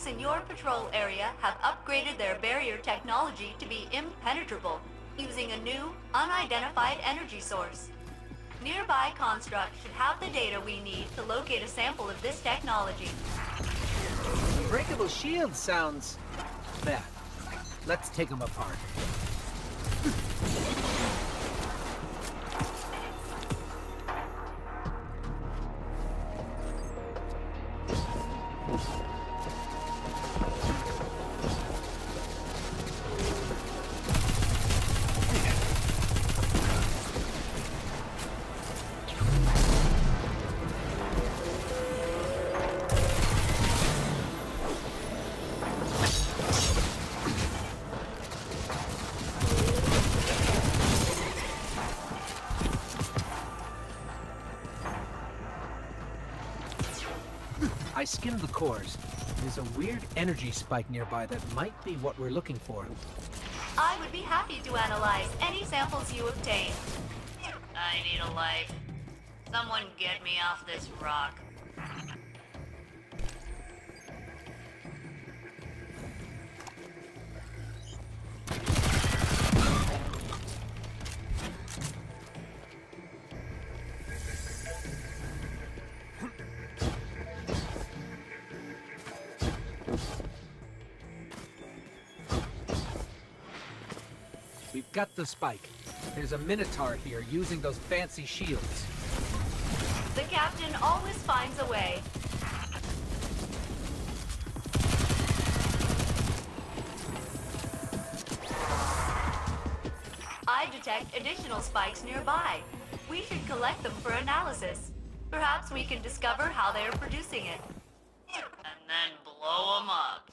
in your patrol area have upgraded their barrier technology to be impenetrable, using a new, unidentified energy source. Nearby constructs should have the data we need to locate a sample of this technology. Breakable shield sounds bad. Let's take them apart. I skimmed the cores. There's a weird energy spike nearby that might be what we're looking for. I would be happy to analyze any samples you obtain. I need a life. Someone get me off this rock. We've got the spike. There's a Minotaur here using those fancy shields. The captain always finds a way. I detect additional spikes nearby. We should collect them for analysis. Perhaps we can discover how they are producing it. And then blow them up.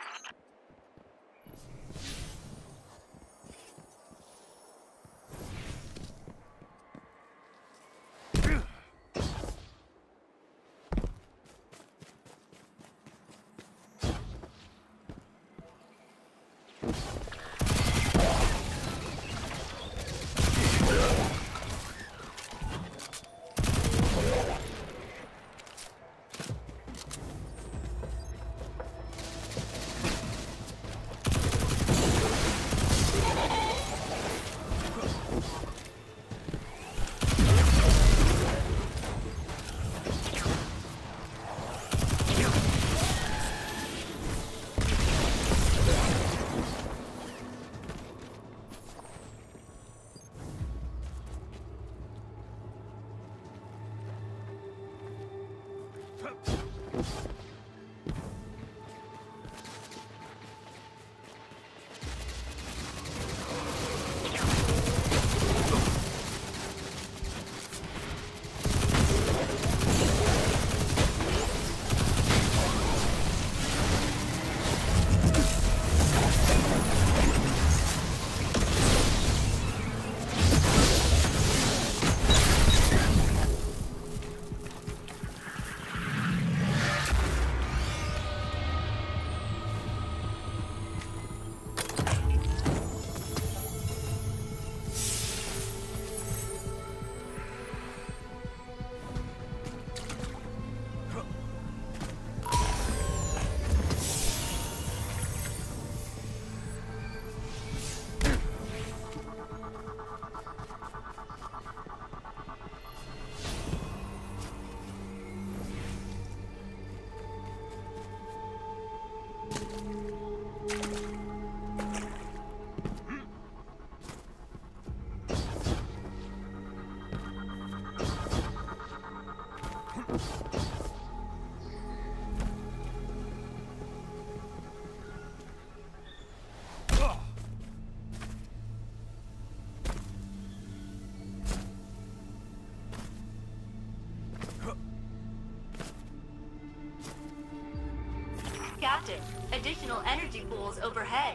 Captain, additional energy pools overhead.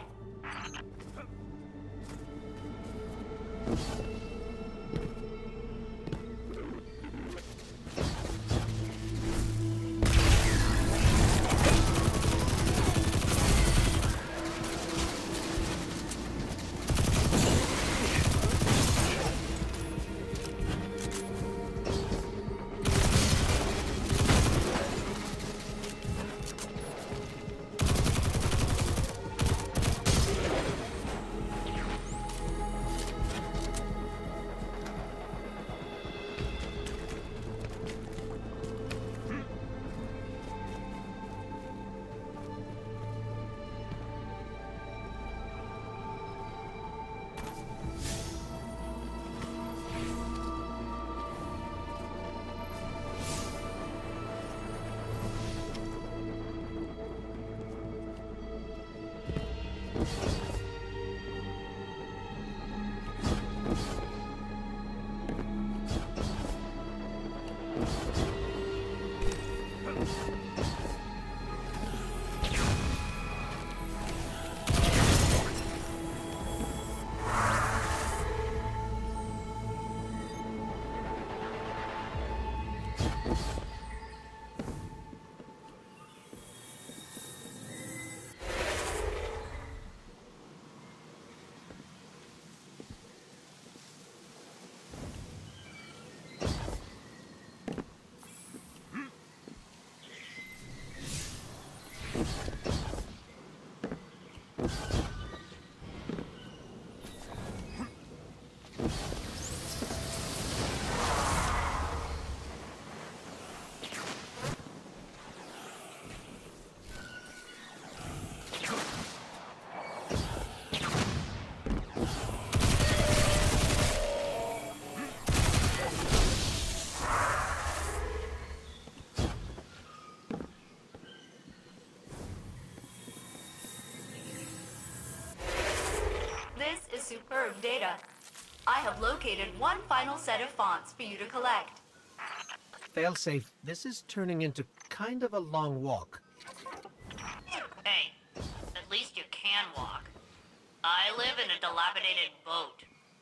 This is superb data. I have located one final set of fonts for you to collect. Failsafe, this is turning into kind of a long walk. Hey, at least you can walk. I live in a dilapidated boat.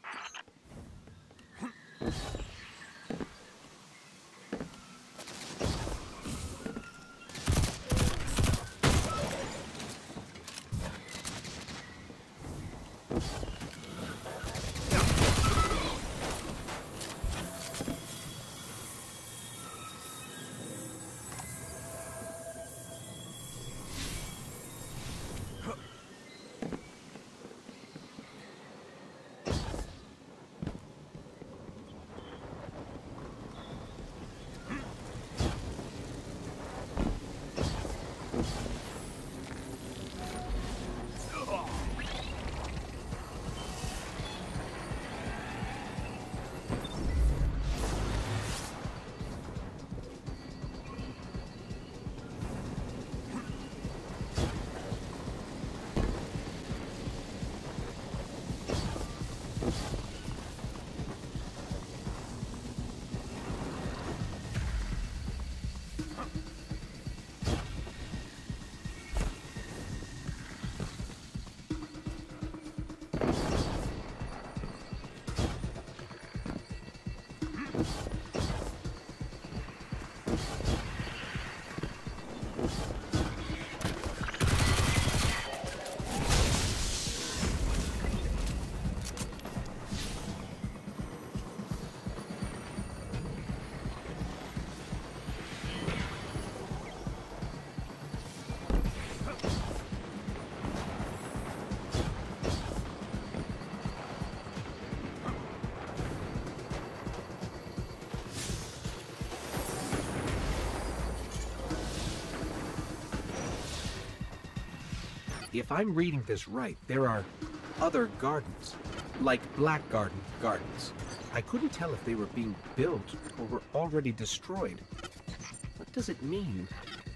If I'm reading this right, there are other gardens, like Blackgarden gardens. I couldn't tell if they were being built or were already destroyed. What does it mean?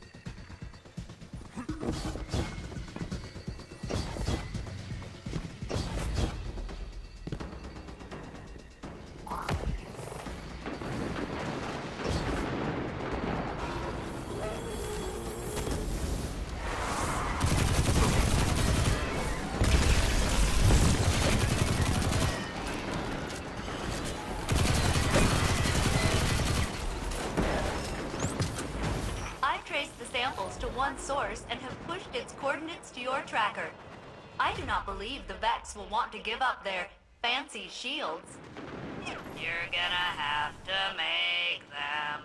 To one source and have pushed its coordinates to your tracker. I do not believe the Vex will want to give up their fancy shields. You're gonna have to make them.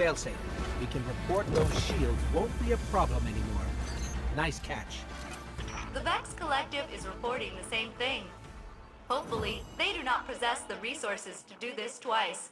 failsafe. We can report those shields won't be a problem anymore. Nice catch. The Vex Collective is reporting the same thing. Hopefully, they do not possess the resources to do this twice.